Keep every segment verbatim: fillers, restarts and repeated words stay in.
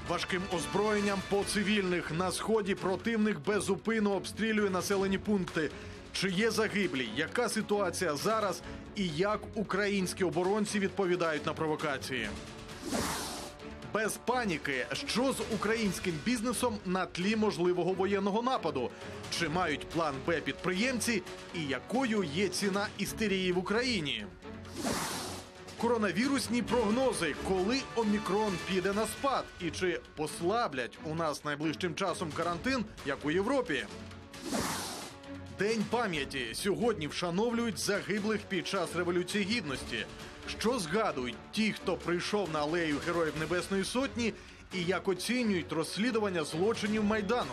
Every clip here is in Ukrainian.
Важким озброєнням по цивільних на сході противник безупинно обстрілює населені пункти. Чи є загиблі? Яка ситуація зараз? І як українські оборонці відповідають на провокації? Без паніки. Що з українським бізнесом на тлі можливого воєнного нападу? Чи мають план Б підприємці? І якою є ціна істерії в Україні? Коронавірусні прогнози. Коли омікрон піде на спад? І чи послаблять у нас найближчим часом карантин, як у Європі? День пам'яті. Сьогодні вшановлюють загиблих під час Революції Гідності. Що згадують ті, хто прийшов на алею Героїв Небесної Сотні, і як оцінюють розслідування злочинів Майдану?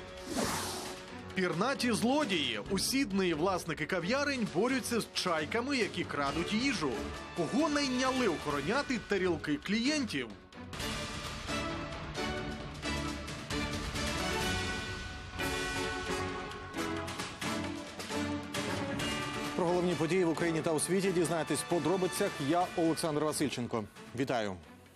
Пірнаті злодії. У Сіднеї власники кав'ярень борються з чайками, які крадуть їжу. Кого найняли охороняти тарілки клієнтів? Про головні події в Україні та у світі дізнаєтесь в подробицях. Я Олександр Васильченко. Вітаю.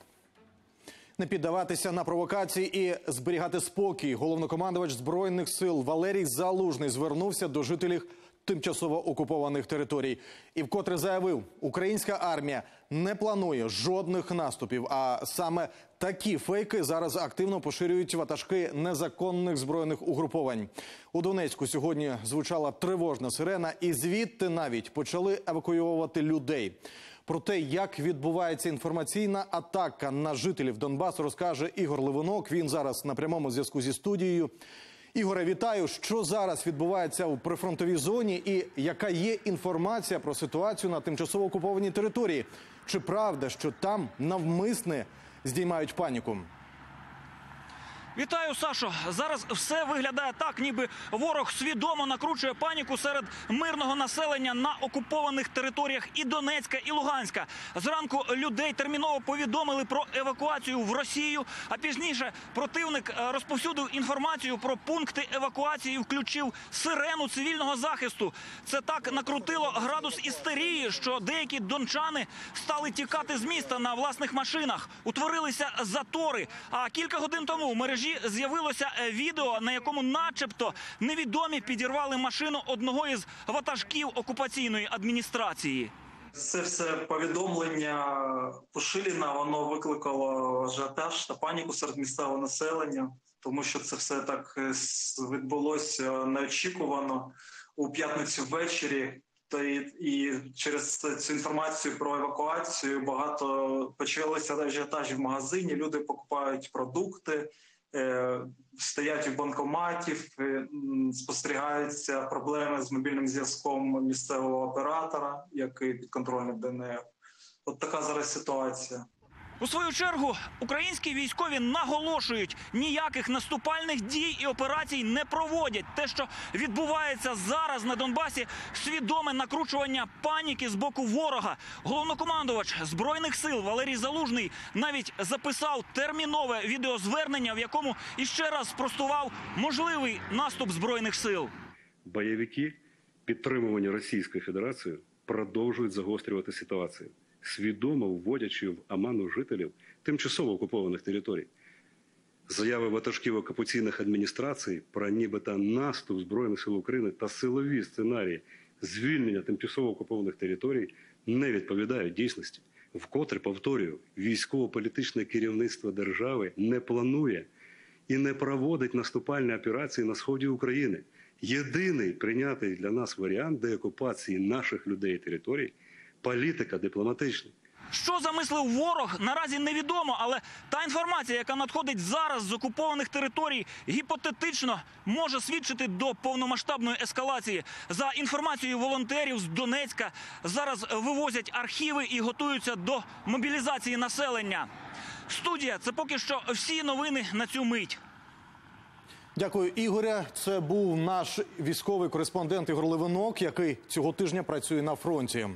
Не піддаватися на провокації і зберігати спокій. Головнокомандувач Збройних сил Валерій Залужний звернувся до жителів тимчасово окупованих територій. І вкотре заявив, українська армія не планує жодних наступів, а саме такі фейки зараз активно поширюють ватажки незаконних збройних угруповань. У Донецьку сьогодні звучала тривожна сирена, і звідти навіть почали евакуювати людей. Про те, як відбувається інформаційна атака на жителів Донбасу, розкаже Ігор Левинок. Він зараз на прямому зв'язку зі студією. Ігоре, вітаю. Що зараз відбувається у прифронтовій зоні і яка є інформація про ситуацію на тимчасово окупованій території? Чи правда, що там навмисне здіймають паніку? Вітаю, Сашо. Зараз все виглядає так, ніби ворог свідомо накручує паніку серед мирного населення на окупованих територіях і Донецька, і Луганська. Зранку людей терміново повідомили про евакуацію в Росію, а пізніше противник розповсюдив інформацію про пункти евакуації і включив сирену цивільного захисту. Це так накрутило градус істерії, що деякі дончани стали тікати з міста на власних машинах. Утворилися затори, а кілька годин тому в мережі з'явилося відео, на якому начебто невідомі підірвали машину одного із ватажків окупаційної адміністрації. Це все повідомлення Пушиліна, воно викликало ажіотаж та паніку серед місцевого населення, тому що це все так відбулося неочікувано у п'ятницю ввечері. Та і, і через цю інформацію про евакуацію багато почалися ажіотажі в магазині, люди покупають продукти, стоять у банкоматів, спостерігаються проблеми з мобільним зв'язком місцевого оператора, який підконтрольний ДНР. От така зараз ситуація. У свою чергу, українські військові наголошують, ніяких наступальних дій і операцій не проводять. Те, що відбувається зараз на Донбасі, свідоме накручування паніки з боку ворога. Головнокомандувач Збройних сил Валерій Залужний навіть записав термінове відеозвернення, в якому іще раз спростував можливий наступ Збройних сил. Бойовики, підтримувані Російською Федерацією, продовжують загострювати ситуацію, свідомо вводячи в оману жителів тимчасово окупованих територій. Заяви ватажків окупаційних адміністрацій про нібито наступ Збройних сил України та силові сценарії звільнення тимчасово окупованих територій не відповідають дійсності. Вкотре, повторюю, військово-політичне керівництво держави не планує і не проводить наступальні операції на сході України. Єдиний прийнятий для нас варіант деокупації наших людей і територій – політика дипломатична. Що замислив ворог, наразі невідомо, але та інформація, яка надходить зараз з окупованих територій, гіпотетично може свідчити до повномасштабної ескалації. За інформацією волонтерів з Донецька, зараз вивозять архіви і готуються до мобілізації населення. Студія – це поки що всі новини на цю мить. Дякую, Ігоря. Це був наш військовий кореспондент Ігор Левинок, який цього тижня працює на фронті.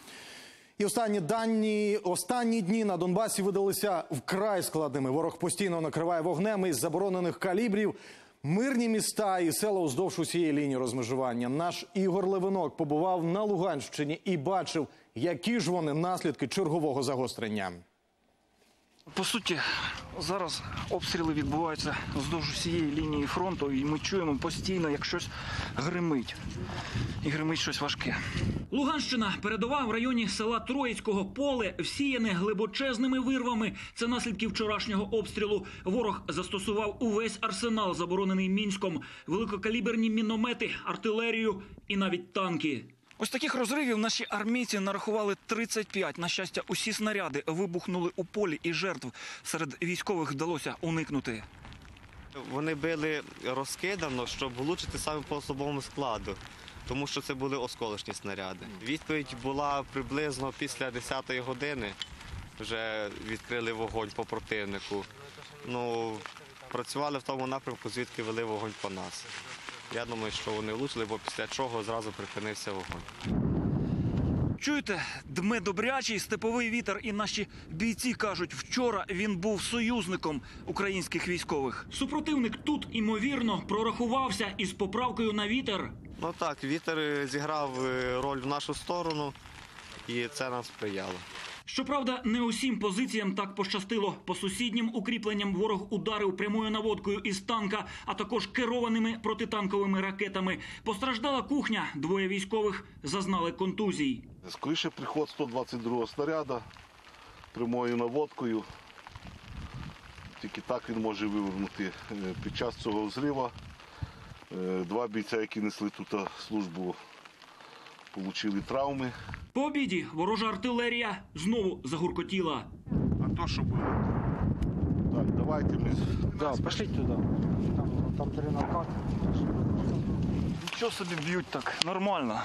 І останні дані, останні дні на Донбасі видалися вкрай складними. Ворог постійно накриває вогнем із заборонених калібрів мирні міста і села уздовж усієї лінії розмежування. Наш Ігор Левинок побував на Луганщині і бачив, які ж вони наслідки чергового загострення. По суті, зараз обстріли відбуваються вздовж усієї лінії фронту, і ми чуємо постійно, як щось гримить. І гримить щось важке. Луганщина. Передова в районі села Троїцького. Поле всіяне глибочезними вирвами. Це наслідки вчорашнього обстрілу. Ворог застосував увесь арсенал, заборонений Мінськом. Великокаліберні міномети, артилерію і навіть танки. Ось таких розривів наші армійці нарахували тридцять п'ять. На щастя, усі снаряди вибухнули у полі, і жертв серед військових вдалося уникнути. Вони били розкидано, щоб влучити саме по особовому складу, тому що це були осколочні снаряди. Відповідь була приблизно після десятої години. Вже відкрили вогонь по противнику. Ну, працювали в тому напрямку, звідки вели вогонь по нас. Я думаю, що вони влучили, бо після чого зразу припинився вогонь. Чуєте, дме добрячий степовий вітер, і наші бійці кажуть, вчора він був союзником українських військових. Супротивник тут, імовірно, прорахувався із поправкою на вітер. Ну так, вітер зіграв роль в нашу сторону, і це нам сприяло. Щоправда, не усім позиціям так пощастило. По сусіднім укріпленням ворог ударив прямою наводкою із танка, а також керованими протитанковими ракетами. Постраждала кухня, двоє військових зазнали контузій. Скоріше приход сто двадцять другого снаряда прямою наводкою. Тільки так він може вивернути. Під час цього взриву два бійця, які несли тут службу, отримали травми. По обіді ворожа артилерія знову загуркотіла. А то що було? Так, давайте ми... Да, пошліть туди. Там, там три накати. Нічого собі б'ють так, нормально.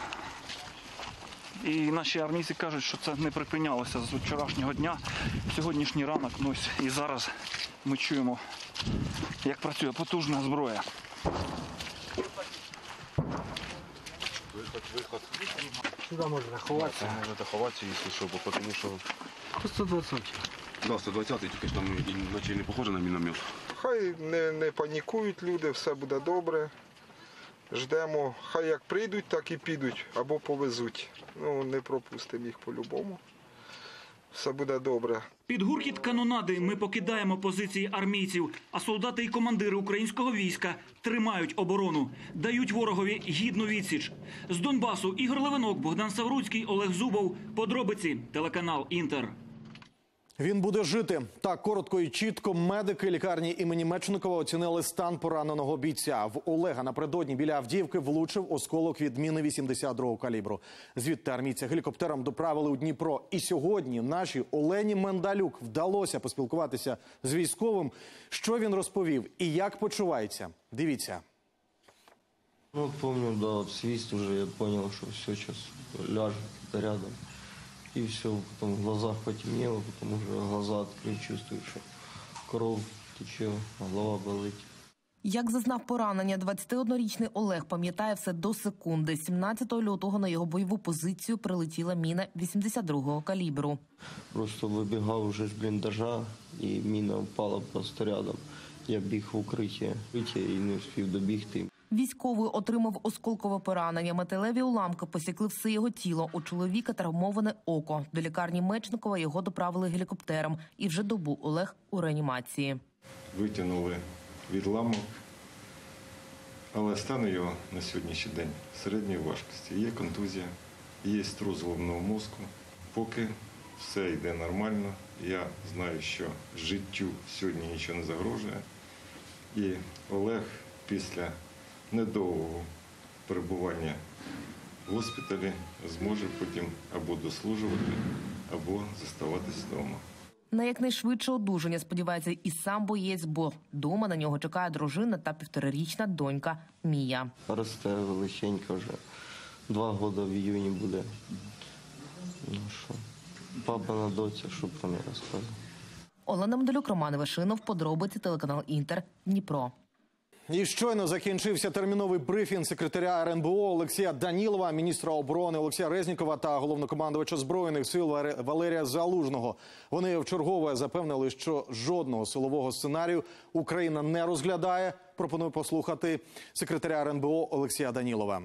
І наші армійці кажуть, що це не припинялося з вчорашнього дня. Сьогоднішній ранок, ну ось і зараз ми чуємо, як працює потужна зброя. Виход, виход. Сюди можна ховатися. Можна ховатися, якщо що, бо тому що... сто двадцять. Да, сто двадцятий, тільки ж там іначе не похоже на міномет. Хай не, не панікують люди, все буде добре. Ждемо, хай як прийдуть, так і підуть, або повезуть. Ну, не пропустимо їх по-любому. Все буде добре. Під гуркіт канонади ми покидаємо позиції армійців, а солдати і командири українського війська тримають оборону, дають ворогові гідну відсіч. З Донбасу Ігор Левинок, Богдан Савруцький, Олег Зубов. Подробиці. Телеканал «Інтер». Він буде жити. Так коротко і чітко медики лікарні імені Мечникова оцінили стан пораненого бійця. В Олега напередодні біля Авдіївки влучив осколок від міни вісімдесят другого калібру. Звідти армійця гелікоптером доправили у Дніпро. І сьогодні нашій Олені Мендалюк вдалося поспілкуватися з військовим. Що він розповів і як почувається? Дивіться. Ну, помню, да, вот свист уже, я понял, что все, сейчас ляжет рядом. И все, потом в глазах потемнело, потом уже глаза открыли, чувствую, что кров тече, голова болить. Як зазнав поранення, двадцятиоднорічний Олег пам'ятає все до секунди. сімнадцятого лютого на його бойову позицію прилетіла міна вісімдесят другого калібру. Просто вибігав уже з бліндажа, і міна впала просто рядом. Я біг в укриття, і не встиг добігти. Військовий отримав осколкове поранення. Металеві уламки посікли все його тіло. У чоловіка травмоване око. До лікарні Мечникова його доправили гелікоптером. І вже добу Олег у реанімації. Витягнули відламок, але стан його на сьогоднішній день середньої важкості. Є контузія, є струс головного мозку. Поки все йде нормально, я знаю, що життю сьогодні нічого не загрожує. І Олег після недовгого перебування в госпіталі зможе потім або дослужувати, або заставатись вдома. На якнайшвидше одужання сподівається і сам боєць, бо дома на нього чекає дружина та півторарічна донька Мія. Росте величенька вже. Два роки в іюні буде. Ну що, папа на доця, що про мене розказує. Олена Мендалюк, Роман Івашинов, подробиці, телеканал «Інтер», Дніпро. І щойно закінчився терміновий брифінг секретаря ер ен бе о Олексія Данілова, міністра оборони Олексія Резнікова та головнокомандувача Збройних сил Валерія Залужного. Вони вчергове запевнили, що жодного силового сценарію Україна не розглядає. Пропоную послухати секретаря ер ен бе о Олексія Данілова.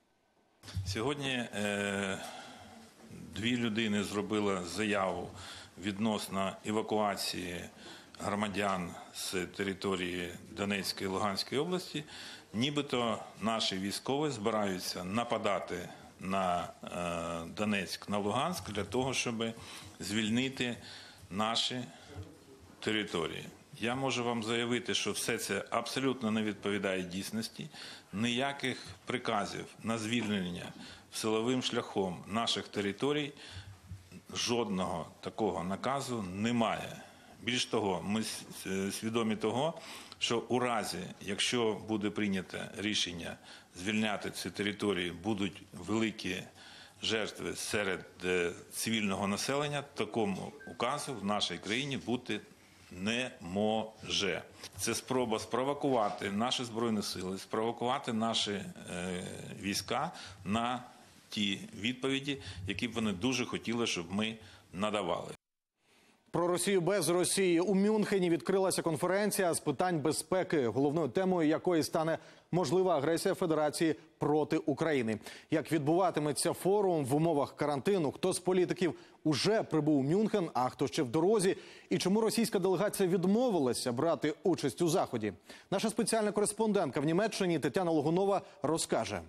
Сьогодні е, дві людини зробили заяву відносно евакуації громадян з території Донецької і Луганської області, нібито наші військові збираються нападати на Донецьк, на Луганськ для того, щоб звільнити наші території. Я можу вам заявити, що все це абсолютно не відповідає дійсності. Ніяких приказів на звільнення силовим шляхом наших територій, жодного такого наказу немає. Більш того, ми свідомі того, що у разі, якщо буде прийнято рішення звільняти ці території, будуть великі жертви серед цивільного населення, такому указу в нашій країні бути не може. Це спроба спровокувати наші Збройні Сили, спровокувати наші е, війська на ті відповіді, які б вони дуже хотіли, щоб ми надавали. Про Росію без Росії. У Мюнхені відкрилася конференція з питань безпеки, головною темою якої стане можлива агресія Федерації проти України. Як відбуватиметься форум в умовах карантину, хто з політиків уже прибув у Мюнхен, а хто ще в дорозі, і чому російська делегація відмовилася брати участь у заході. Наша спеціальна кореспондентка в Німеччині Тетяна Логунова розкаже.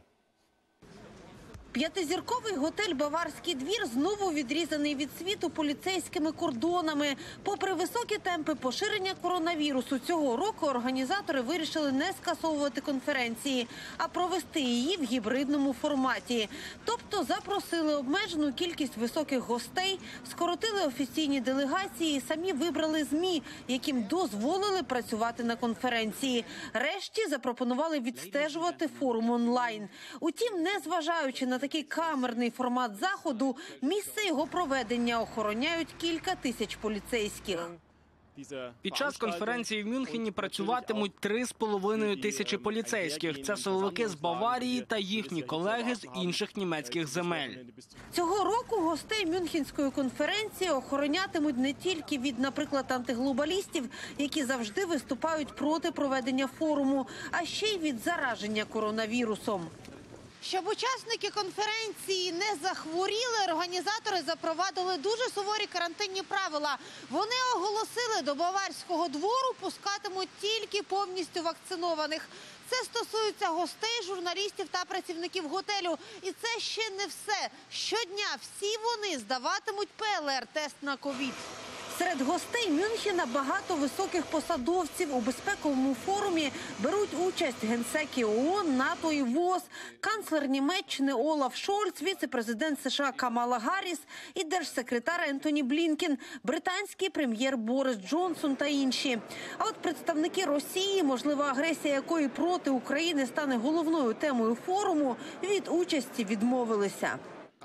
П'ятизірковий готель «Баварський двір» знову відрізаний від світу поліцейськими кордонами. Попри високі темпи поширення коронавірусу, цього року організатори вирішили не скасовувати конференції, а провести її в гібридному форматі. Тобто запросили обмежену кількість високих гостей, скоротили офіційні делегації і самі вибрали ЗМІ, яким дозволили працювати на конференції. Решті запропонували відстежувати форум онлайн. Утім, незважаючи на такий камерний формат заходу, місце його проведення охороняють кілька тисяч поліцейських. Під час конференції в Мюнхені працюватимуть три з половиною тисячі поліцейських. Це силовики з Баварії та їхні колеги з інших німецьких земель. Цього року гостей Мюнхенської конференції охоронятимуть не тільки від, наприклад, антиглобалістів, які завжди виступають проти проведення форуму, а ще й від зараження коронавірусом. Щоб учасники конференції не захворіли, організатори запровадили дуже суворі карантинні правила. Вони оголосили, до Баварського двору пускатимуть тільки повністю вакцинованих. Це стосується гостей, журналістів та працівників готелю. І це ще не все. Щодня всі вони здаватимуть пе ел ар-тест на ковід. Серед гостей Мюнхена багато високих посадовців. У безпековому форумі беруть участь генсеки ООН, НАТО і ВОЗ, канцлер Німеччини Олаф Шольц, віце-президент США Камала Гарріс і держсекретар Ентоні Блінкен, британський прем'єр Борис Джонсон та інші. А от представники Росії, можлива агресія якої проти України стане головною темою форуму, від участі відмовилися.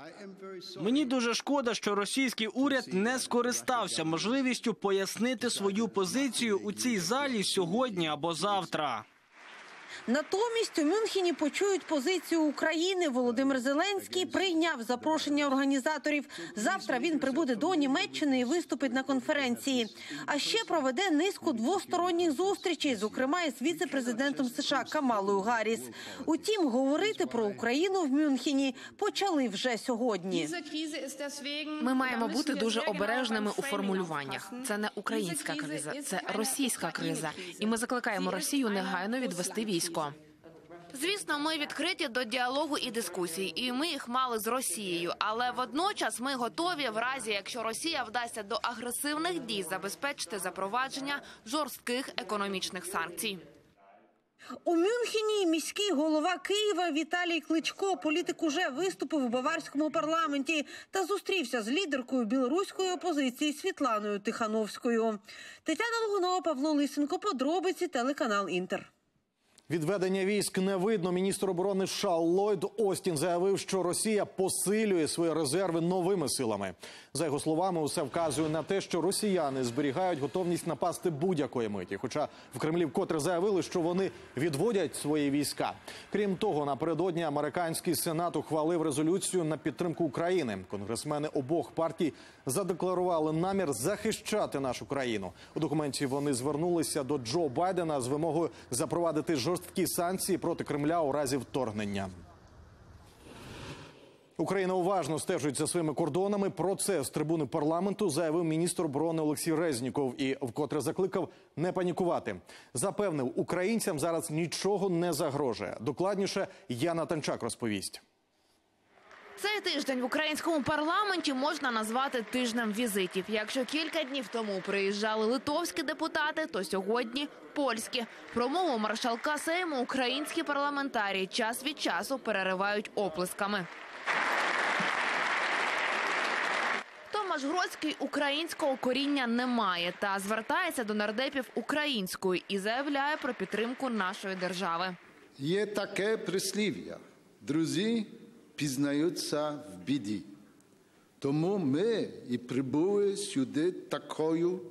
Мені дуже шкода, що російський уряд не скористався можливістю пояснити свою позицію у цій залі сьогодні або завтра. Натомість у Мюнхені почують позицію України. Володимир Зеленський прийняв запрошення організаторів. Завтра він прибуде до Німеччини і виступить на конференції. А ще проведе низку двосторонніх зустрічей, зокрема із віце-президентом США Камалою Гарріс. Утім, говорити про Україну в Мюнхені почали вже сьогодні. Ми маємо бути дуже обережними у формулюваннях. Це не українська криза, це російська криза. І ми закликаємо Росію негайно відвести військо. Звісно, ми відкриті до діалогу і дискусій, і ми їх мали з Росією. Але водночас ми готові, в разі, якщо Росія вдасться до агресивних дій, забезпечити запровадження жорстких економічних санкцій. У Мюнхені міський голова Києва Віталій Кличко, політик, уже виступив у баварському парламенті та зустрівся з лідеркою білоруської опозиції Світланою Тихановською. Тетяна Логунова, Павло Лисенко, подробиці, телеканал «Інтер». Відведення військ не видно. Міністр оборони США Ллойд Остін заявив, що Росія посилює свої резерви новими силами. За його словами, усе вказує на те, що росіяни зберігають готовність напасти будь-якої миті. Хоча в Кремлі вкотре заявили, що вони відводять свої війська. Крім того, напередодні американський Сенат ухвалив резолюцію на підтримку України. Конгресмени обох партій задекларували намір захищати нашу країну. У документі вони звернулися до Джо Байдена з вимогою запровадити жорсткі санкції проти Кремля у разі вторгнення. Україна уважно стежить за своїми кордонами. Про це з трибуни парламенту заявив міністр оборони Олексій Резніков і вкотре закликав не панікувати. Запевнив, українцям зараз нічого не загрожує. Докладніше Яна Танчак розповість. Цей тиждень в українському парламенті можна назвати тижнем візитів. Якщо кілька днів тому приїжджали литовські депутати, то сьогодні – польські. Промову маршалка Сейму українські парламентарії час від часу переривають оплесками. Томаш Гродський українського коріння не має та звертається до нардепів українською і заявляє про підтримку нашої держави. Є таке прислів'я – друзі пізнаються в біді. Тому ми і прибули сюди такою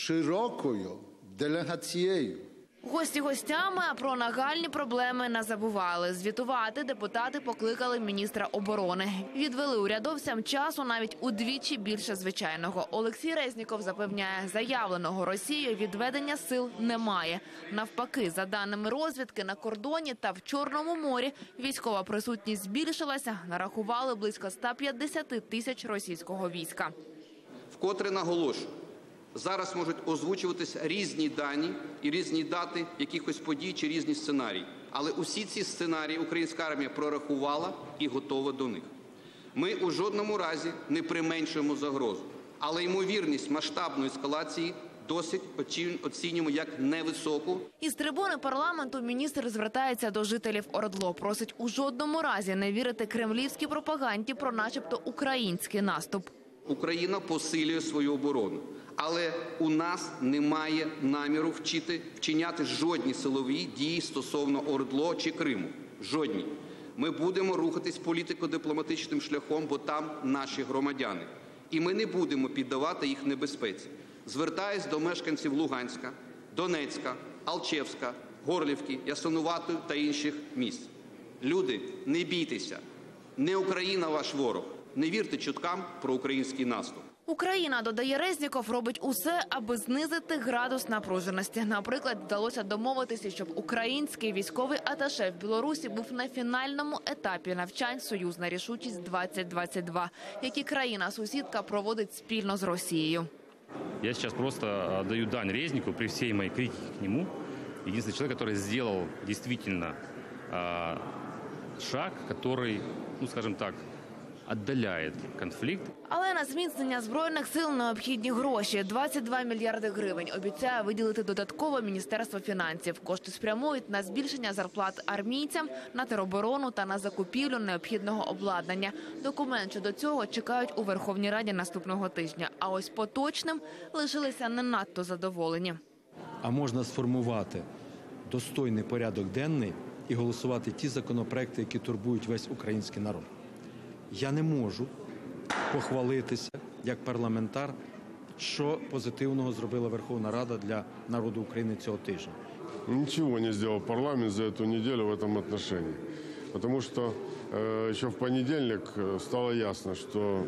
широкою делегацією. Гості гостями, а про нагальні проблеми не забували. Звітувати депутати покликали міністра оборони. Відвели урядовцям часу навіть удвічі більше звичайного. Олексій Резніков запевняє, заявленого Росією відведення сил немає. Навпаки, за даними розвідки, на кордоні та в Чорному морі військова присутність збільшилася, нарахували близько ста п'ятдесяти тисяч російського війська. Вкотре наголошую. Зараз можуть озвучуватися різні дані і різні дати якихось подій чи різні сценарії. Але усі ці сценарії українська армія прорахувала і готова до них. Ми у жодному разі не применшуємо загрозу. Але ймовірність масштабної ескалації досить оцінюємо як невисоку. Із трибуни парламенту міністр звертається до жителів ОРДЛО. Просить у жодному разі не вірити кремлівській пропаганді про начебто український наступ. Україна посилює свою оборону. Але у нас немає наміру вчити, вчиняти жодні силові дії стосовно ОРДЛО чи Криму. Жодні. Ми будемо рухатись політико-дипломатичним шляхом, бо там наші громадяни. І ми не будемо піддавати їх небезпеці. Звертаюсь до мешканців Луганська, Донецька, Алчевська, Горлівки, Ясинуватої та інших місць. Люди, не бійтеся. Не Україна ваш ворог. Не вірте чуткам про український наступ. Україна, додає Резніков, робить усе, аби знизити градус напруженості. Наприклад, вдалося домовитися, щоб український військовий аташе в Білорусі був на фінальному етапі навчань «Союзна рішучість двадцять двадцять два», які країна-сусідка проводить спільно з Росією. Я сейчас просто отдаю дань Резнику при всей моей критике к нему. Единственный человек, который сделал действительно шаг, который, ну скажем так, віддаляє конфлікт. Але на зміцнення Збройних сил необхідні гроші. двадцять два мільярди гривень обіцяє виділити додатково Міністерство фінансів. Кошти спрямують на збільшення зарплат армійцям, на тероборону та на закупівлю необхідного обладнання. Документ щодо цього чекають у Верховній Раді наступного тижня. А ось поточним лишилися не надто задоволені. А можна сформувати достойний порядок денний і голосувати ті законопроекти, які турбують весь український народ. Я не можу похвалитися, як парламентар, що позитивного зробила Верховна Рада для народу України цього тижня. Ничего не сделал парламент за эту неделю в этом отношении. Потому что э, еще в понедельник стало ясно, что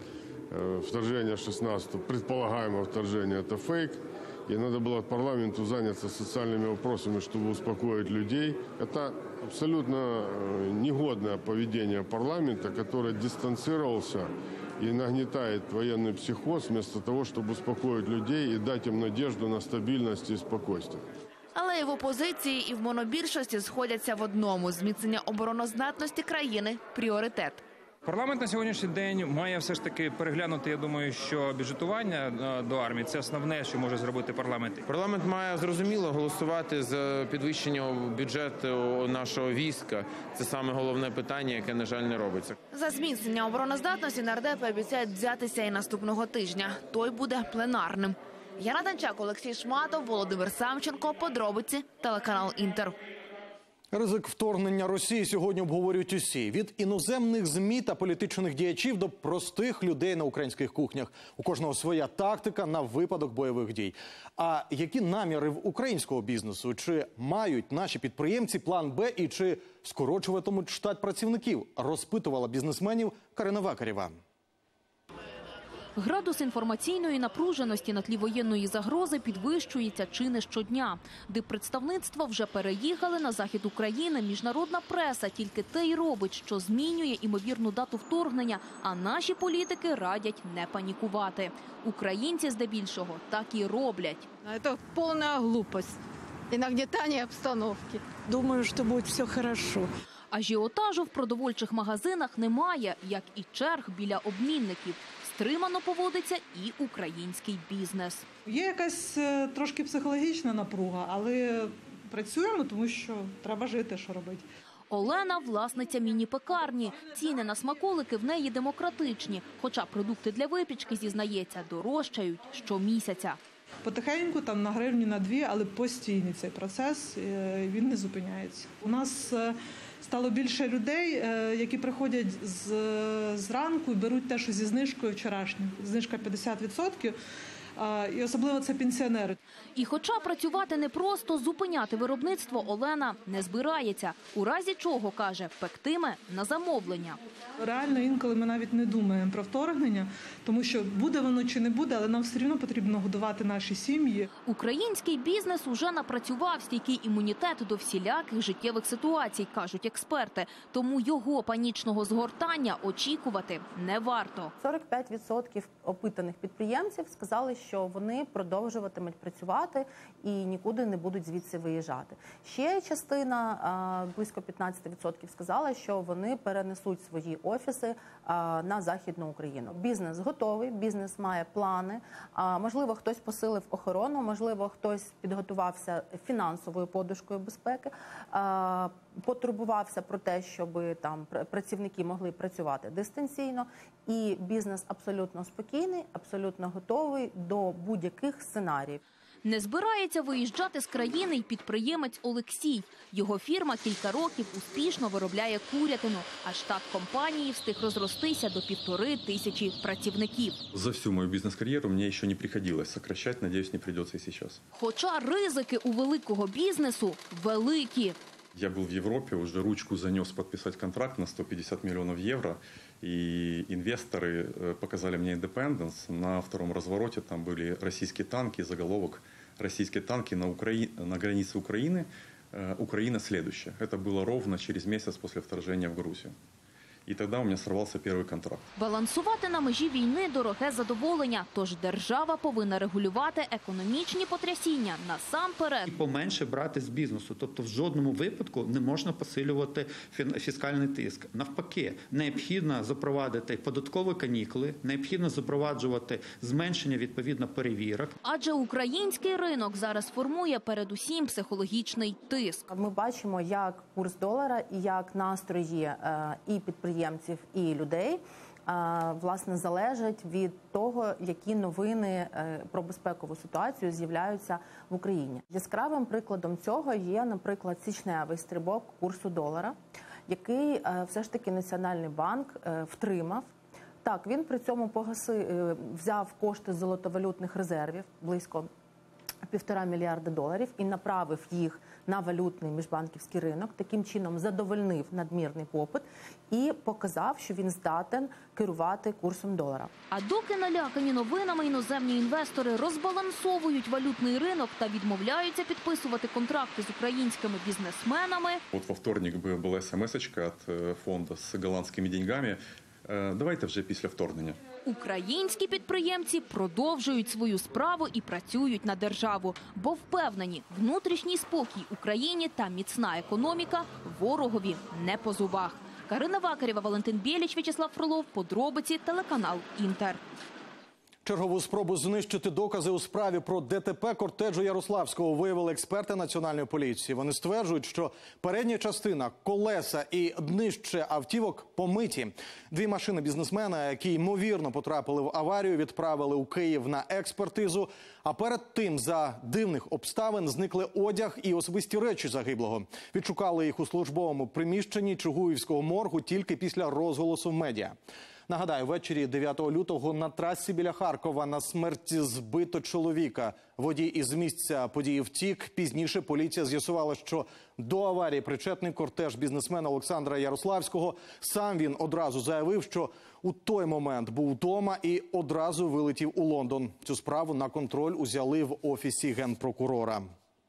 э, вторжение шестнадцатого, предполагаемое вторжение, это фейк. И надо было парламенту заняться социальными вопросами, чтобы успокоить людей. Это абсолютно негодное поведение парламента, который дистанцировался и нагнетает военный психоз, вместо того, чтобы успокоить людей и дать им надежду на стабильность и спокойствие. Але і в опозиції, і в монобільшості сходяться в одному – зміцнення обороноздатності країни – пріоритет. Парламент на сьогоднішній день має все ж таки переглянути, я думаю, що бюджетування до армії – це основне, що може зробити парламент. Парламент має зрозуміло голосувати за підвищення бюджету нашого війська. Це саме головне питання, яке, на жаль, не робиться. За зміцнення обороноздатності нардепи обіцяють взятися і наступного тижня. Той буде пленарним. Яна Танчак, Олексій Шматов, Володимир Самченко. Подробиці. Телеканал «Інтер». Ризик вторгнення Росії сьогодні обговорюють усі. Від іноземних ЗМІ та політичних діячів до простих людей на українських кухнях. У кожного своя тактика на випадок бойових дій. А які наміри в українського бізнесу? Чи мають наші підприємці план Б і чи скорочуватимуть штат працівників? Розпитувала бізнесменів Карина Вакарєва. Градус інформаційної напруженості на тлі воєнної загрози підвищується чи не щодня. Диппредставництва вже переїхали на захід України. Міжнародна преса тільки те й робить, що змінює імовірну дату вторгнення, а наші політики радять не панікувати. Українці здебільшого так і роблять. Це повна глупость і нагнітання обстановки. Думаю, що буде все хорошо. Ажіотажу в продовольчих магазинах немає, як і черг біля обмінників. Стримано поводиться і український бізнес. Є якась трошки психологічна напруга, але працюємо, тому що треба жити, що робити. Олена – власниця міні-пекарні. Ціни на смаколики в неї демократичні. Хоча продукти для випічки, зізнається, дорожчають щомісяця. Потихеньку, там на гривню, на дві, але постійний цей процес, він не зупиняється. У нас стало більше людей, які приходять зранку і беруть те, що зі знижкою вчорашньою. Знижка п'ятдесят відсотків. І особливо це пенсіонери. І хоча працювати непросто, зупиняти виробництво Олена не збирається. У разі чого, каже, пектиме на замовлення. Реально інколи ми навіть не думаємо про вторгнення, тому що буде воно чи не буде, але нам все одно потрібно годувати наші сім'ї. Український бізнес уже напрацював стійкий імунітет до всіляких життєвих ситуацій, кажуть експерти. Тому його панічного згортання очікувати не варто. сорок п'ять відсотків опитаних підприємців сказали, що вони продовжуватимуть працювати і нікуди не будуть звідси виїжджати. Ще частина, близько п'ятнадцять відсотків, сказала, що вони перенесуть свої офіси на Західну Україну. Бізнес готовий, бізнес має плани. Можливо, хтось посилив охорону, можливо, хтось підготувався фінансовою подушкою безпеки, потурбувався про те, щоб там працівники могли працювати дистанційно. І бізнес абсолютно спокійний, абсолютно готовий до будь-яких сценаріїв. Не збирається виїжджати з країни й підприємець Олексій. Його фірма кілька років успішно виробляє курятину, а штат компанії встиг розростися до півтори тисячі працівників. За всю мою бізнес-кар'єру мені ще не приходилось сокращати, надіюсь, не прийдеться і зараз. Хоча ризики у великого бізнесу великі. Я был в Европе, уже ручку занес подписать контракт на сто пятьдесят миллионов евро, и инвесторы показали мне Independence. На втором развороте там были российские танки, заголовок «Российские танки на, Укра... на границе Украины, Украина следующая». Это было ровно через месяц после вторжения в Грузию. І тоді у мене сорвався перший контракт. Балансувати на межі війни – дороге задоволення. Тож держава повинна регулювати економічні потрясіння насамперед. І поменше брати з бізнесу. Тобто в жодному випадку не можна посилювати фіскальний тиск. Навпаки, необхідно запровадити податкові канікули, необхідно запроваджувати зменшення відповідно перевірок. Адже український ринок зараз формує передусім психологічний тиск. Ми бачимо, як курс долара і як настрої і підприємців, і людей, власне, залежать від того, які новини про безпекову ситуацію з'являються в Україні. Яскравим прикладом цього є, наприклад, січневий стрибок курсу долара, який все ж таки Національний банк втримав. Так, він при цьому погаси, взяв кошти з золотовалютних резервів, близько півтора мільярда доларів, і направив їх на валютний міжбанківський ринок, таким чином задовольнив надмірний попит і показав, що він здатен керувати курсом долара. А доки налякані новинами іноземні інвестори розбалансовують валютний ринок та відмовляються підписувати контракти з українськими бізнесменами. От во вторник була смс-очка від фонду з голландськими деньгами. Давайте вже після вторгнення. Українські підприємці продовжують свою справу і працюють на державу, бо впевнені, внутрішній спокій Україні та міцна економіка ворогові не по зубах. Карина Вакарєва, Валентин Біліч, В'ячеслав Фролов, подробиці, телеканал Інтер. Чергову спробу знищити докази у справі про ДТП кортежу Ярославського виявили експерти Національної поліції. Вони стверджують, що передня частина, колеса і днище автівок помиті. Дві машини бізнесмена, які ймовірно потрапили в аварію, відправили у Київ на експертизу. А перед тим за дивних обставин зникли одяг і особисті речі загиблого. Відшукали їх у службовому приміщенні Чугуївського моргу тільки після розголосу в медіа. Нагадаю, ввечері дев'ятого лютого на трасі біля Харкова на смерть збито чоловіка. Водій із місця події втік. Пізніше поліція з'ясувала, що до аварії причетний кортеж бізнесмена Олександра Ярославського. Сам він одразу заявив, що у той момент був вдома і одразу вилетів у Лондон. Цю справу на контроль узяли в Офісі Генпрокурора.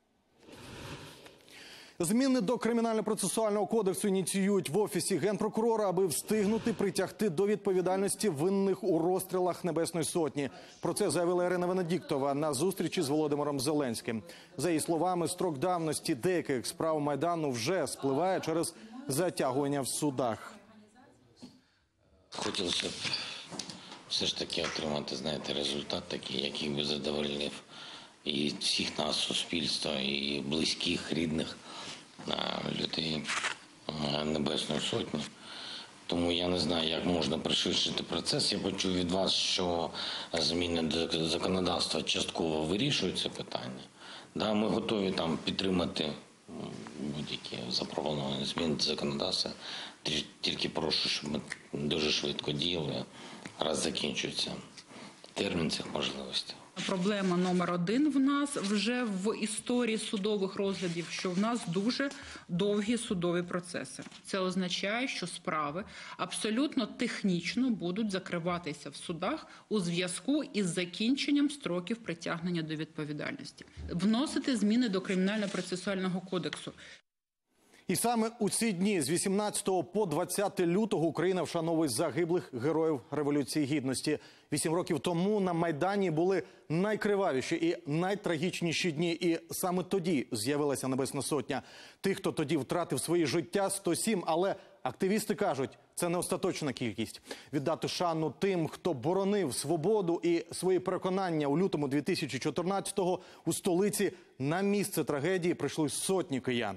Зміни до Кримінально-процесуального кодексу ініціюють в Офісі Генпрокурора, аби встигнути притягти до відповідальності винних у розстрілах Небесної Сотні. Про це заявила Ірина Венедіктова на зустрічі з Володимиром Зеленським. За її словами, строк давності деяких справ Майдану вже спливає через затягування в судах. Хотілося б все ж таки отримати, знаєте, результат такий, який би задовольнив і всіх нас, суспільства, і близьких, рідних людей Небесної Сотні. Тому я не знаю, як можна пришвидшити процес. Я почув від вас, що зміни до законодавства частково вирішують це питання. Да, ми готові там підтримати будь-які запропоновані зміни до законодавства. Тільки прошу, щоб ми дуже швидко діяли, раз закінчується термін цих можливостей. Проблема номер один в нас вже в історії судових розглядів, що в нас дуже довгі судові процеси. Це означає, що справи абсолютно технічно будуть закриватися в судах у зв'язку із закінченням строків притягнення до відповідальності. Вносити зміни до Кримінально-процесуального кодексу. І саме у ці дні з вісімнадцятого по двадцяте лютого Україна вшановує загиблих героїв Революції Гідності. Вісім років тому на Майдані були найкривавіші і найтрагічніші дні. І саме тоді з'явилася Небесна Сотня. Тих, хто тоді втратив свої життя, сто сім, але активісти кажуть, це не остаточна кількість. Віддати шану тим, хто боронив свободу і свої переконання у лютому дві тисячі чотирнадцятого у столиці на місце трагедії прийшли сотні киян.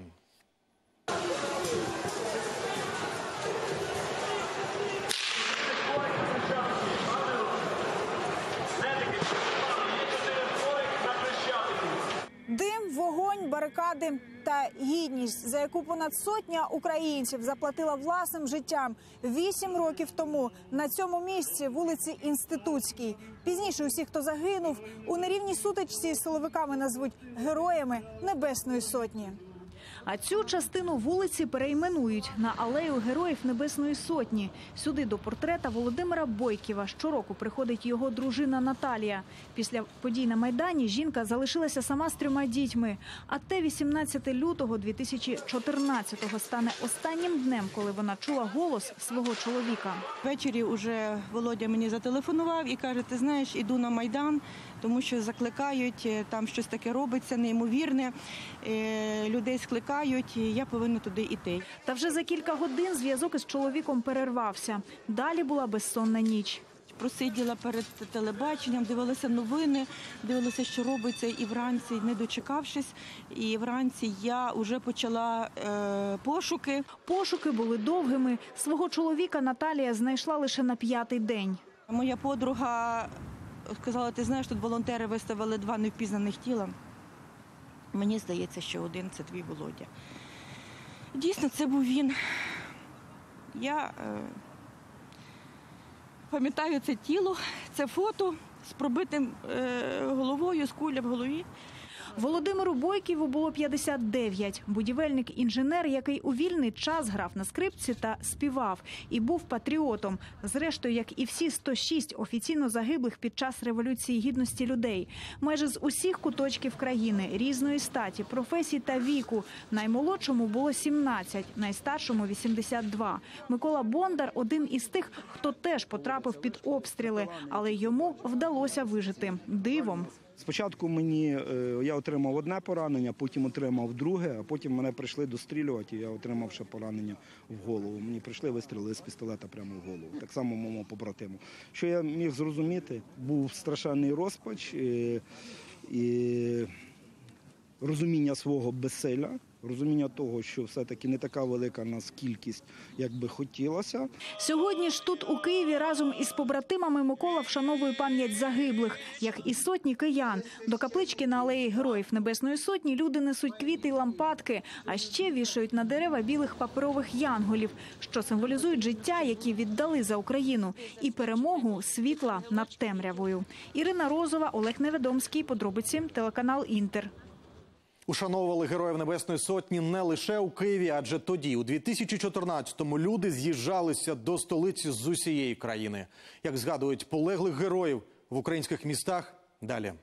Дим, вогонь, барикади та гідність, за яку понад сотня українців заплатила власним життям вісім років тому на цьому місці вулиці Інститутській. Пізніше усіх, хто загинув, у нерівній сутичці з силовиками назвуть героями Небесної Сотні. А цю частину вулиці перейменують на Алею Героїв Небесної Сотні. Сюди до портрета Володимира Бойківа щороку приходить його дружина Наталія. Після подій на Майдані жінка залишилася сама з трьома дітьми. А те вісімнадцяте лютого дві тисячі чотирнадцятого стане останнім днем, коли вона чула голос свого чоловіка. Ввечері вже Володя мені зателефонував і каже, ти знаєш, іду на Майдан, тому що закликають, там щось таке робиться, неймовірне, людей скликають, і я повинна туди йти. Та вже за кілька годин зв'язок із чоловіком перервався. Далі була безсонна ніч. Просиділа перед телебаченням, дивилася новини, дивилася, що робиться, і вранці, не дочекавшись, і вранці я вже почала е, пошуки. Пошуки були довгими. Свого чоловіка Наталія знайшла лише на п'ятий день. Моя подруга сказала, ти знаєш, тут волонтери виставили два невпізнаних тіла. Мені здається, що один – це твій Володя. Дійсно, це був він. Я е, пам'ятаю це тіло, це фото з пробитим е, головою, з куля в голові. Володимиру Бойківу було п'ятдесят дев'ять. Будівельник-інженер, який у вільний час грав на скрипці та співав. І був патріотом. Зрештою, як і всі сто шість офіційно загиблих під час Революції Гідності людей. Майже з усіх куточків країни, різної статі, професій та віку. Наймолодшому було сімнадцять, найстаршому – вісімдесят два. Микола Бондар – один із тих, хто теж потрапив під обстріли. Але йому вдалося вижити. Дивом. Спочатку мені, я отримав одне поранення, потім отримав друге, а потім мене прийшли дострілювати, і я отримав ще поранення в голову. Мені прийшли вистріли з пістолета прямо в голову, так само моєму побратиму. Що я міг зрозуміти, був страшенний розпач і, і розуміння свого безсилля, розуміння того, що все-таки не така велика нас кількість, як би хотілося. Сьогодні ж тут у Києві разом із побратимами Микола вшановує пам'ять загиблих, як і сотні киян. До каплички на Алеї Героїв Небесної Сотні люди несуть квіти й лампадки, а ще вішають на дерева білих паперових янголів, що символізують життя, які віддали за Україну, і перемогу світла над темрявою. Ірина Розова, Олег Неведомський, подробиці, телеканал «Інтер». Ушановували Героїв Небесної Сотні не лише у Києві, адже тоді, у дві тисячі чотирнадцятому, люди з'їжджалися до столиці з усієї країни. Як згадують полеглих героїв в українських містах, далі.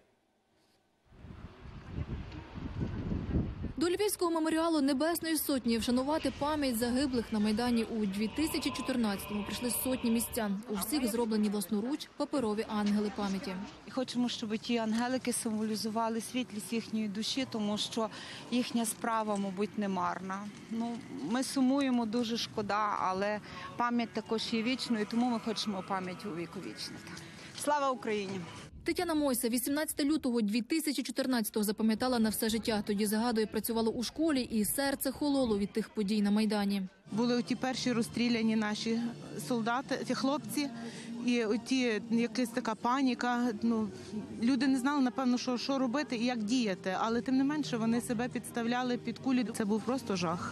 До Львівського меморіалу Небесної Сотні вшанувати пам'ять загиблих на Майдані у дві тисячі чотирнадцятому прийшли сотні містян. У всіх зроблені власноруч паперові ангели пам'яті. І хочемо, щоб ті ангелики символізували світлість їхньої душі, тому що їхня справа, мабуть, не марна. Ну, ми сумуємо, дуже шкода, але пам'ять також є вічною, тому ми хочемо пам'ять увіковічнити. Слава Україні! Тетяна Мойса вісімнадцятого лютого дві тисячі чотирнадцятого запам'ятала на все життя. Тоді, згадує, працювала у школі і серце хололо від тих подій на Майдані. Були ті перші розстріляні наші солдати, ті хлопці, і оті якась така паніка. Ну, люди не знали, напевно, що, що робити і як діяти, але тим не менше вони себе підставляли під кулі. Це був просто жах.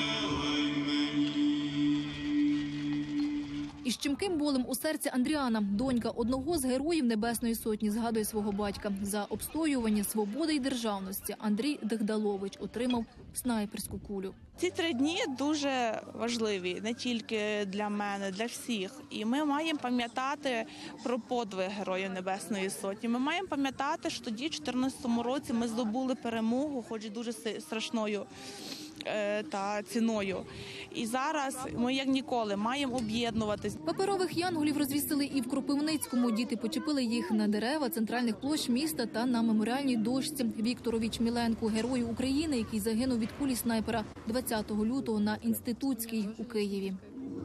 Із щемким болем у серці Андріана, донька одного з героїв Небесної Сотні, згадує свого батька. За обстоювання свободи і державності Андрій Дегдалович отримав снайперську кулю. Ці три дні дуже важливі не тільки для мене, для всіх. І ми маємо пам'ятати про подвиг Героїв Небесної Сотні. Ми маємо пам'ятати, що тоді, в дві тисячі чотирнадцятому році, ми здобули перемогу, хоч і дуже страшною та ціною. І зараз ми, як ніколи, маємо об'єднуватись. Паперових янголів розвісили і в Кропивницькому. Діти почепили їх на дерева центральних площ міста та на меморіальній дошці Віктору Чміленку, герою України, який загинув від кулі снайпера двадцятого лютого на Інститутській у Києві.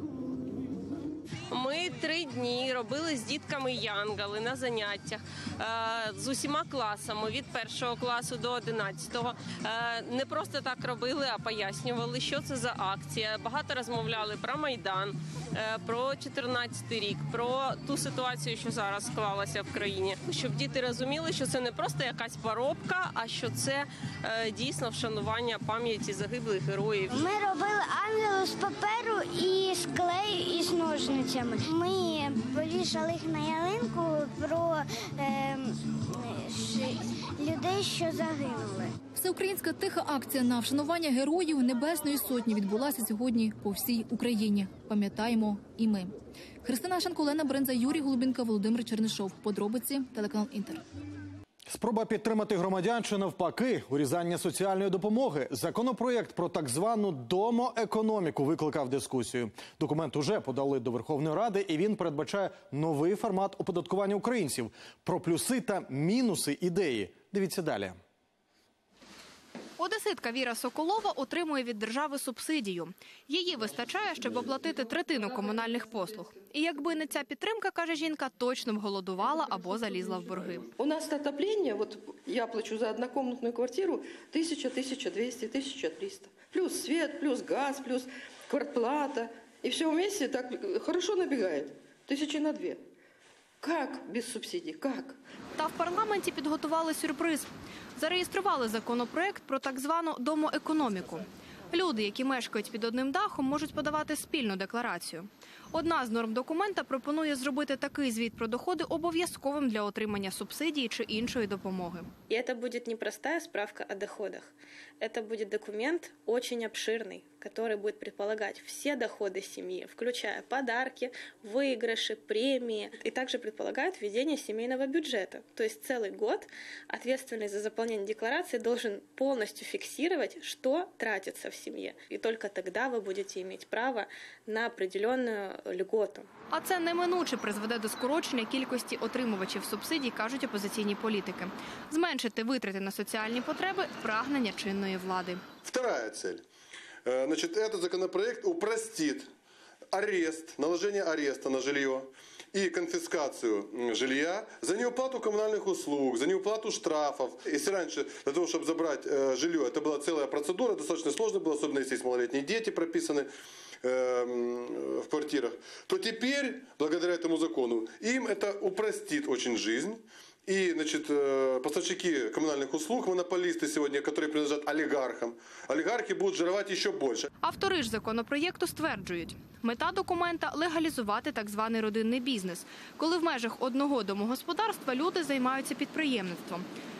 Ми три дні робили з дітками янголи на заняттях з усіма класами, від першого класу до одинадцятого. Не просто так робили, а пояснювали, що це за акція. Багато розмовляли про Майдан, про чотирнадцятий рік, про ту ситуацію, що зараз склалася в країні. Щоб діти розуміли, що це не просто якась поробка, а що це дійсно вшанування пам'яті загиблих героїв. Ми робили ангелу з паперу і з клею, і з ножницями. Ми повішали їх на ялинку про е, людей, що загинули. Всеукраїнська тиха акція на вшанування героїв Небесної Сотні відбулася сьогодні по всій Україні. Пам'ятаємо і ми. Христина Шанко, Олена Бринза, Юрій Голубінка, Володимир Чернишов. Подробиці, телеканал Інтер. Спроба підтримати громадян чи навпаки урізання соціальної допомоги. Законопроєкт про так звану домоекономіку викликав дискусію. Документ уже подали до Верховної Ради, і він передбачає новий формат оподаткування українців. Про плюси та мінуси ідеї. Дивіться далі. Одеситка Віра Соколова отримує від держави субсидію. Її вистачає, щоб оплатити третину комунальних послуг. І якби не ця підтримка, каже жінка, точно б голодувала або залізла в борги. У нас отопление, вот я плачу за однокомнатную квартиру тысяча, тысяча двести, тысяча триста. Плюс свет, плюс газ, плюс квартплата. И все вместе так хорошо набегает. Тысячи на две. Как без субсидий? Как? Та в парламенті підготували сюрприз. Зареєстрували законопроект про так звану домоекономіку. Люди, які мешкають під одним дахом, можуть подавати спільну декларацію. Одна з норм документа пропонує зробити такий звіт про доходи обов'язковим для отримання субсидії чи іншої допомоги. И это будет не простая справка о доходах. Это будет документ очень обширный, который будет предполагать все доходы семьи, включая подарки, выигрыши, премии. И также предполагает введение семейного бюджета. То есть целый год ответственный за заполнение декларации должен полностью фиксировать, что тратится в семье. И только тогда вы будете иметь право на определенную льготу. А це неминуче призведе до скорочення кількості отримувачів субсидій, кажуть опозиційні політики. Зменшити витрати на соціальні потреби – прагнення чинної влади. Вторая цель. Значит, этот законопроект упростит арест, наложение ареста на жилье и конфискацию жилья за неуплату коммунальных услуг, за неуплату штрафов. Если раньше для того, чтобы забрать жилье, это была целая процедура, достаточно сложно было, особенно если есть малолетние дети прописаны в квартирах, то теперь, благодаря этому закону, им это упростит очень жизнь. И, значит, поставщики коммунальных услуг, монополисты сегодня, которые принадлежат олигархам, олигархи будут жировать еще больше. Автори ж законопроєкту стверджують, мета документа – легалізувати так званий родинний бізнес, коли в межах одного домогосподарства люди займаються підприємництвом.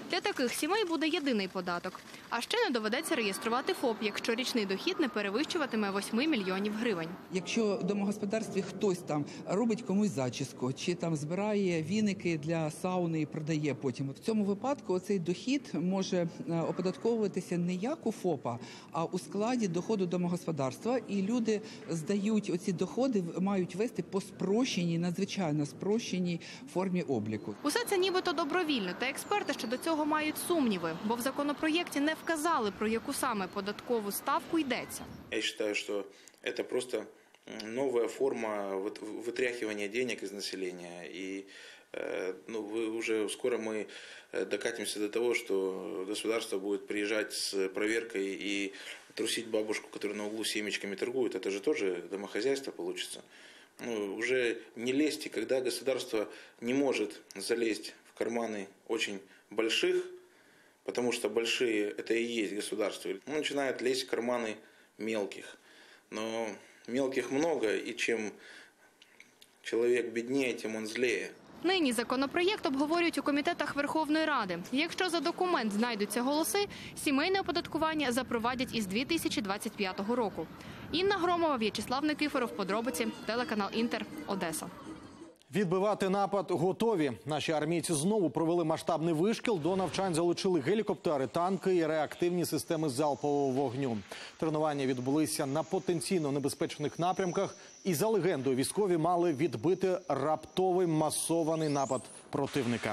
Для таких сімей буде єдиний податок. А ще не доведеться реєструвати ФОП, якщо річний дохід не перевищуватиме восьми мільйонів гривень. Якщо в домогосподарстві хтось там робить комусь зачіску, чи там збирає віники для сауни і продає потім, в цьому випадку цей дохід може оподатковуватися не як у ФОПа, а у складі доходу домогосподарства. І люди здають оці доходи, мають вести по спрощеній, надзвичайно спрощеній формі обліку. Усе це нібито добровільно, та експерти щодо цього мають сумніви, бо в законопроєкті не вказали, про яку саме податкову ставку йдеться. Я вважаю, що це просто нова форма витряхування денег із населення. І ну, уже скоро мы докатимся до того, что государство будет приезжать с проверкой и трусить бабушку, которая на углу семечками торгует. Это же тоже домохозяйство получится. Ну, уже не лезьте, когда государство не может залезть в карманы очень больших, потому что большие это и есть государство, он начинает лезть в карманы мелких. Но мелких много, и чем человек беднее, тем он злее. Нині законопроєкт обговорюють у комітетах Верховної Ради. Якщо за документ знайдуться голоси, сімейне оподаткування запровадять із дві тисячі двадцять п'ятого року. Інна Громова, В'ячеслав Никифоров, подробиці, телеканал Інтер, Одеса. Відбивати напад готові. Наші армійці знову провели масштабний вишкіл. До навчань залучили гелікоптери, танки і реактивні системи залпового вогню. Тренування відбулися на потенційно небезпечних напрямках. І за легендою військові мали відбити раптовий масований напад противника.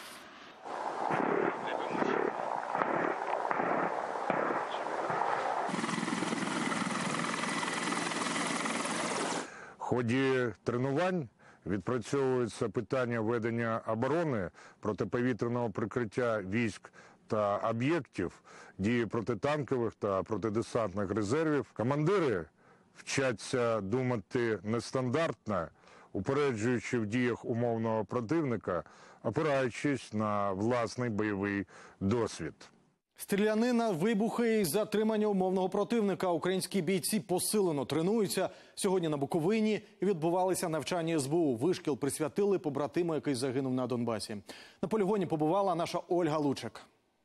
В ході тренувань відпрацьовується питання ведення оборони, протиповітряного прикриття військ та об'єктів, дії протитанкових та протидесантних резервів. Командири вчаться думати нестандартно, упереджуючи в діях умовного противника, опираючись на власний бойовий досвід. Стрілянина, вибухи і затримання умовного противника. Українські бійці посилено тренуються. Сьогодні на Буковині відбувалися навчання ес бе у. Вишкіл присвятили побратиму, який загинув на Донбасі. На полігоні побувала наша Ольга Лучик.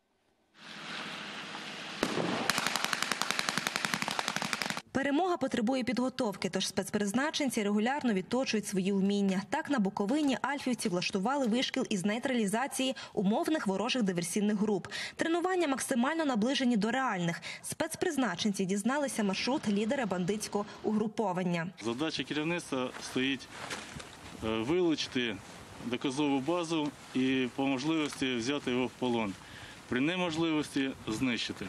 Перемога потребує підготовки, тож спецпризначенці регулярно відточують свої вміння. Так, на Буковині альфівці влаштували вишкіл із нейтралізації умовних ворожих диверсійних груп. Тренування максимально наближені до реальних. Спецпризначенці дізналися маршрут лідера бандитського угруповання. Задача керівництва стоїть вилучити доказову базу і по можливості взяти його в полон. При неможливості знищити.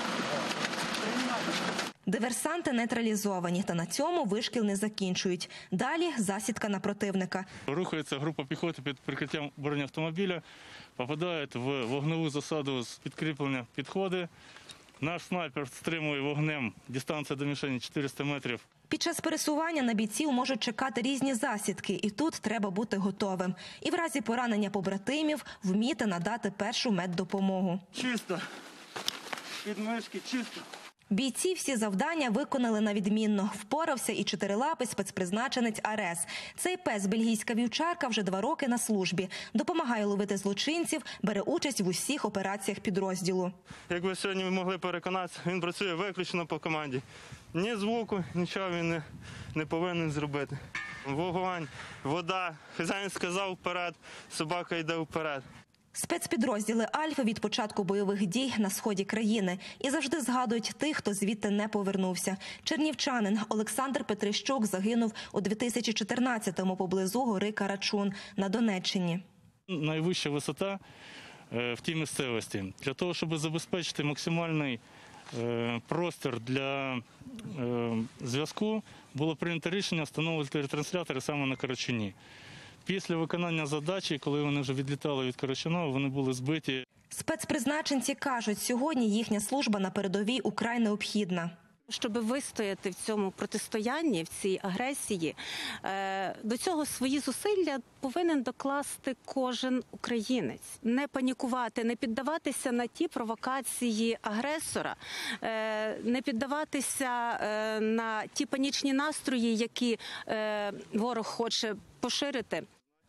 Диверсанти нейтралізовані, та на цьому вишкіл не закінчують. Далі засідка на противника. Рухається група піхоти під прикриттям бронеавтомобіля, попадають в вогневу засаду з підкріплення підходи. Наш снайпер стримує вогнем, дистанція до мішені чотириста метрів. Під час пересування на бійців можуть чекати різні засідки, і тут треба бути готовим. І в разі поранення побратимів вміти надати першу меддопомогу. Чисто. Підмишки чисто. Бійці всі завдання виконали на відмінно. Впорався і чотирилапий спецпризначенець Арес. Цей пес, бельгійська вівчарка, вже два роки на службі. Допомагає ловити злочинців, бере участь в усіх операціях підрозділу. Як ви сьогодні могли переконатися, він працює виключно по команді. Ні звуку, нічого він не, не повинен зробити. Вогонь, вода, хазяїн сказав вперед, собака йде вперед. Спецпідрозділи «Альфа» від початку бойових дій на сході країни і завжди згадують тих, хто звідти не повернувся. Чернівчанин Олександр Петрищук загинув у дві тисячі чотирнадцятому поблизу гори Карачун на Донеччині. Найвища висота в тій місцевості. Для того, щоб забезпечити максимальний простір для зв'язку, було прийнято рішення встановити ретранслятори саме на Карачуні. Після виконання задачі, коли вони вже відлітали від Карачуна, вони були збиті. Спецпризначенці кажуть, сьогодні їхня служба на передовій украй необхідна. Щоб вистояти в цьому протистоянні, в цій агресії, до цього свої зусилля повинен докласти кожен українець. Не панікувати, не піддаватися на ті провокації агресора, не піддаватися на ті панічні настрої, які ворог хоче поширити.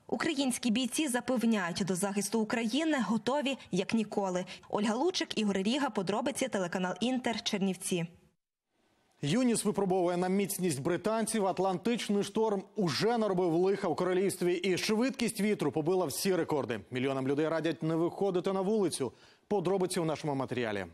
Українські бійці запевняють, до захисту України готові як ніколи. Ольга Лучик, Ігор Ріга, подробиці, телеканал Інтер, Чернівці. Юніс випробовує на міцність британців. Атлантичний шторм уже наробив лиха в королівстві, і швидкість вітру побила всі рекорди. Мільйонам людей радять не виходити на вулицю. Подробиці у нашому матеріалі.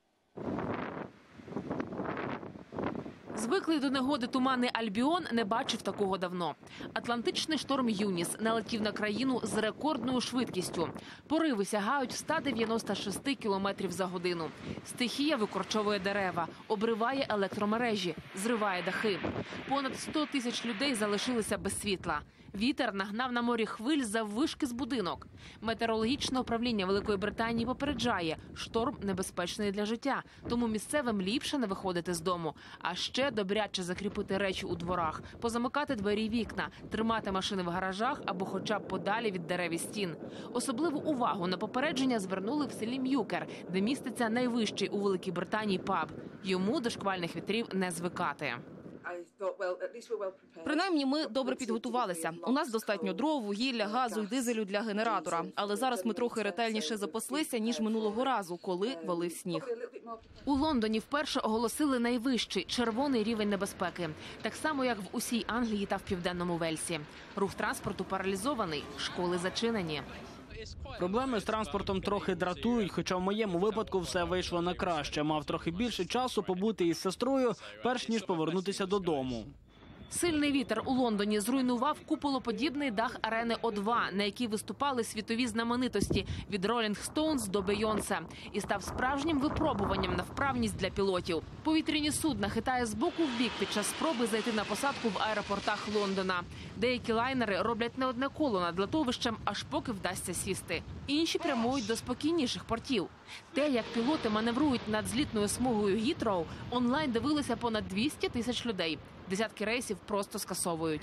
Звиклий до негоди туманний Альбіон не бачив такого давно. Атлантичний шторм Юніс налетів на країну з рекордною швидкістю. Пориви сягають ста дев'яноста шести кілометрів за годину. Стихія викорчовує дерева, обриває електромережі, зриває дахи. Понад сто тисяч людей залишилися без світла. Вітер нагнав на морі хвиль заввишки з будинок. Метеорологічне управління Великої Британії попереджає – шторм небезпечний для життя, тому місцевим ліпше не виходити з дому. А ще добряче закріпити речі у дворах, позамикати двері й вікна, тримати машини в гаражах або хоча б подалі від дерев і стін. Особливу увагу на попередження звернули в селі М'юкер, де міститься найвищий у Великій Британії паб. Йому до шквальних вітрів не звикати. Принаймні, ми добре підготувалися. У нас достатньо дров, вугілля, газу і дизелю для генератора. Але зараз ми трохи ретельніше запаслися, ніж минулого разу, коли валив сніг. У Лондоні вперше оголосили найвищий червоний рівень небезпеки. Так само, як в усій Англії та в Південному Вельсі. Рух транспорту паралізований, школи зачинені. Проблеми з транспортом трохи дратують, хоча в моєму випадку все вийшло на краще. Мав трохи більше часу побути із сестрою, перш ніж повернутися додому. Сильний вітер у Лондоні зруйнував куполоподібний дах арени О два, на якій виступали світові знаменитості від Rolling Stones до Бейонсе, і став справжнім випробуванням на вправність для пілотів. Повітряні судна хитає з боку в бік під час спроби зайти на посадку в аеропортах Лондона. Деякі лайнери роблять не одне коло над литовищем, аж поки вдасться сісти. Інші прямують до спокійніших портів. Те, як пілоти маневрують над злітною смугою Гітроу, онлайн дивилися понад двісті тисяч людей. Десятки рейсів просто скасовують.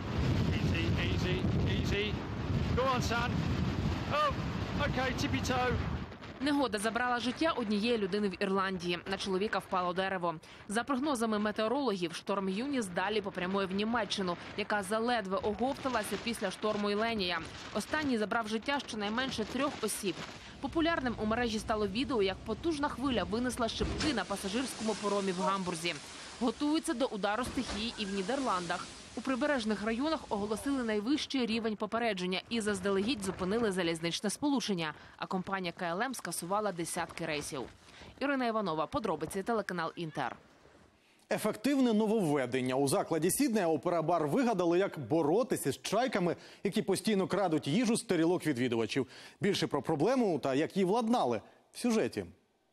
Негода забрала життя однієї людини в Ірландії. На чоловіка впало дерево. За прогнозами метеорологів, шторм Юніс далі попрямує в Німеччину, яка заледве оговталася після шторму Іленія. Останній забрав життя щонайменше трьох осіб. Популярним у мережі стало відео, як потужна хвиля винесла шибки на пасажирському поромі в Гамбурзі. Готуються до удару стихії і в Нідерландах. У прибережних районах оголосили найвищий рівень попередження і заздалегідь зупинили залізничне сполучення. А компанія Ка Ел Ем скасувала десятки рейсів. Ірина Іванова, подробиці, телеканал Інтер. Ефективне нововведення. У закладі Сіднея опера-бар вигадали, як боротися з чайками, які постійно крадуть їжу з тарілок відвідувачів. Більше про проблему та як її владнали в сюжеті.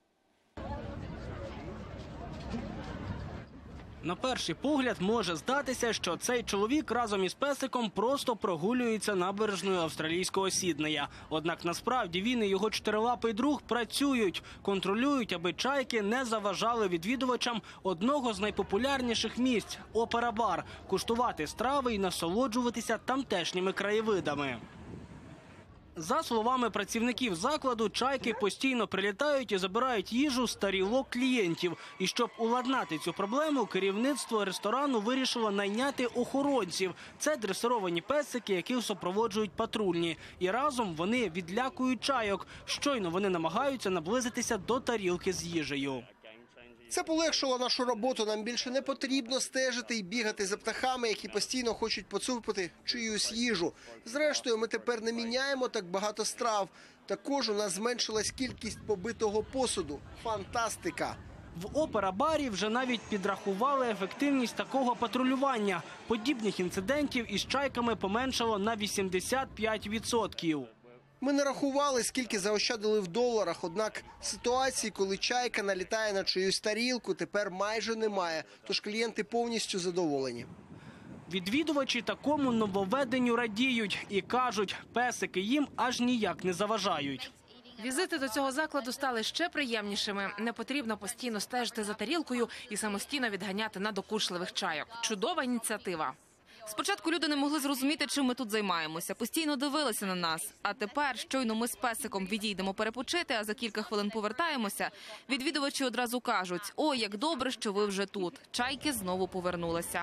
На перший погляд може здатися, що цей чоловік разом із песиком просто прогулюється набережною австралійського Сіднея. Однак насправді він і його чотирилапий друг працюють, контролюють, аби чайки не заважали відвідувачам одного з найпопулярніших місць – опера-бар, куштувати страви і насолоджуватися тамтешніми краєвидами. За словами працівників закладу, чайки постійно прилітають і забирають їжу з тарілок клієнтів. І щоб уладнати цю проблему, керівництво ресторану вирішило найняти охоронців. Це дресировані песики, яких супроводжують патрульні. І разом вони відлякують чайок. Щойно вони намагаються наблизитися до тарілки з їжею. Це полегшило нашу роботу. Нам більше не потрібно стежити і бігати за птахами, які постійно хочуть поцупити чиюсь їжу. Зрештою, ми тепер не міняємо так багато страв. Також у нас зменшилась кількість побитого посуду. Фантастика! В опера-барі вже навіть підрахували ефективність такого патрулювання. Подібних інцидентів із чайками поменшало на вісімдесят п'ять відсотків. Ми не рахували, скільки заощадили в доларах, однак ситуації, коли чайка налітає на чиюсь тарілку, тепер майже немає, тож клієнти повністю задоволені. Відвідувачі такому нововведенню радіють і кажуть, песики їм аж ніяк не заважають. Візити до цього закладу стали ще приємнішими. Не потрібно постійно стежити за тарілкою і самостійно відганяти надокучливих чайок. Чудова ініціатива. Спочатку люди не могли зрозуміти, чим ми тут займаємося. Постійно дивилися на нас. А тепер, щойно ми з песиком відійдемо перепочити, а за кілька хвилин повертаємося, відвідувачі одразу кажуть: «Ой, як добре, що ви вже тут». Чайки знову повернулися.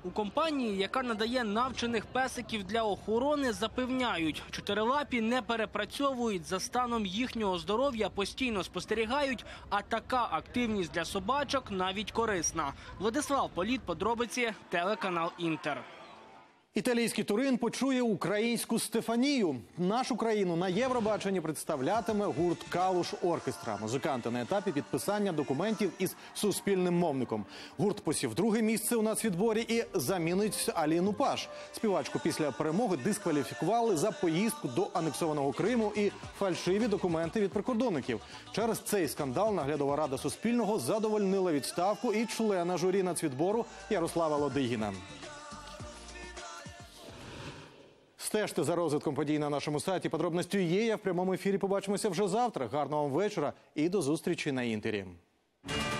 У компанії, яка надає навчених песиків для охорони, запевняють, чотирилапі не перепрацьовують, за станом їхнього здоров'я постійно спостерігають, а така активність для собачок навіть корисна. Владислав Політ, подробиці, телеканал «Інтер». Італійський Турин почує українську Стефанію. Нашу країну на Євробаченні представлятиме гурт «Калуш Оркестра». Музиканти на етапі підписання документів із суспільним мовником. Гурт посів друге місце у нацвідборі і замінить Аліну Паш. Співачку після перемоги дискваліфікували за поїздку до анексованого Криму і фальшиві документи від прикордонників. Через цей скандал наглядова рада Суспільного задовольнила відставку і члена журі нацвідбору Ярослава Лодигіна. Стежте за розвитком подій на нашому сайті. Подробності є. Я в прямому ефірі побачимося вже завтра. Гарного вам вечора і до зустрічі на «Інтері».